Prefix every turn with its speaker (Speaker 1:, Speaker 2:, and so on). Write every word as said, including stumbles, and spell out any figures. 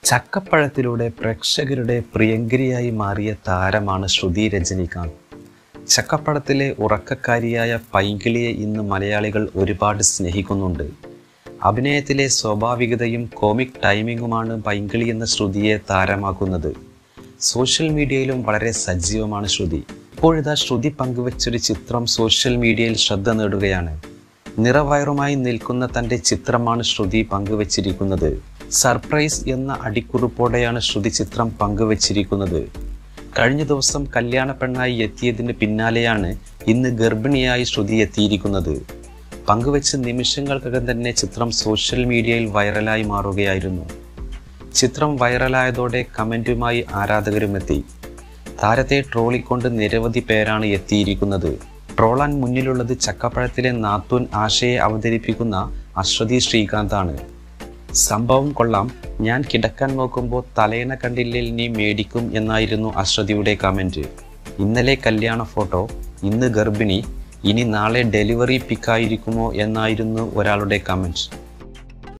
Speaker 1: ചക്കപ്പഴത്തിലൂടെ പ്രേക്ഷകരുടെ പ്രിയങ്കരിയായി മാറിയ താരമാണ് ശ്രുതി രജനികാന്ത്. ചക്കപ്പഴത്തിലെ ഉറക്കക്കാരിയായ പൈങ്കിളിയെ ഇന്ന് മലയാളികൾ ഒരുപാട് സ്നേഹിക്കുന്നുണ്ട്. അഭിനയത്തിലെ സ്വാഭാവികതയും കോമിക് ടൈമിങ്ങുമാണ് പൈങ്കിളി എന്ന ശ്രുതിയെ താരമാക്കുന്നത്. സോഷ്യൽ മീഡിയയിലും വളരെ സജീവമാണ് ശ്രുതി. ഇപ്പോഴിതാ ശ്രുതി പങ്കുവച്ചൊരു ചിത്രം സോഷ്യൽ മീഡിയയിൽ ശ്രദ്ധ നേടുകയാണ്. നിറവയറുമായി നിൽക്കുന്ന തൻ്റെ ചിത്രമാണ് ശ്രുതി പങ്കുവച്ചിരിക്കുന്നത്. സർപ്രൈസ് എന്ന അടിക്കുറിപ്പോടെയാണ് ശ്രുതി ചിത്രം പങ്കുവച്ചിരിക്കുന്നത്. കഴിഞ്ഞ ദിവസം കല്യാണ പെണ്ണായി എത്തിയതിന് പിന്നാലെയാണ് ഇന്ന് ഗർഭിണിയായി ശ്രുതി എത്തിയിരിക്കുന്നത്. പങ്കുവെച്ച നിമിഷങ്ങൾക്കകം തന്നെ ചിത്രം സോഷ്യൽ മീഡിയയിൽ വൈറലായി മാറുകയായിരുന്നു. ചിത്രം വൈറലായതോടെ കമൻറ്റുമായി ആരാധകരുമെത്തി. താരത്തെ ട്രോളിക്കൊണ്ട് നിരവധി പേരാണ് എത്തിയിരിക്കുന്നത്. ട്രോളാൻ മുന്നിലുള്ളത് ചക്കപ്പഴത്തിലെ നാത്തൂൻ ആശയെ അവതരിപ്പിക്കുന്ന അശ്വതി ശ്രീകാന്താണ്. സംഭവം കൊള്ളാം, ഞാൻ കിടക്കാൻ നോക്കുമ്പോൾ തലേണ കണ്ടില്ലേൽ നീ മേടിക്കും എന്നായിരുന്നു അശ്വതിയുടെ കമൻറ്റ്. ഇന്നലെ കല്യാണ ഫോട്ടോ, ഇന്ന് ഗർഭിണി, ഇനി നാളെ ഡെലിവറി പിക്കായിരിക്കുമോ എന്നായിരുന്നു ഒരാളുടെ കമൻറ്റ്.